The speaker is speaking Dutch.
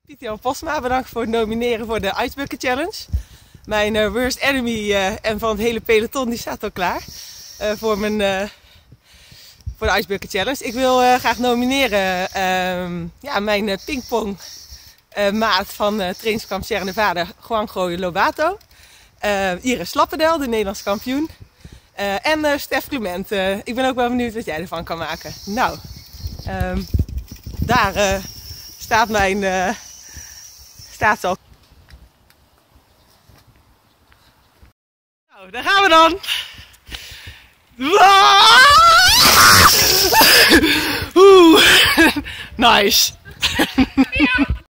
Pieter-Jan Posma, bedankt voor het nomineren voor de Ice Bucket Challenge. Mijn worst enemy en van het hele peloton die staat al klaar voor de Ice Bucket Challenge. Ik wil graag nomineren mijn pingpong maat van trainingskamp Sierra Nevada, Juanjo Lobato. Iris Lappendel, de Nederlandse kampioen. En Stef Clement. Ik ben ook wel benieuwd wat jij ervan kan maken. Nou, daar staat mijn... staat ze al. Nou, daar gaan we dan. Oeh, nice.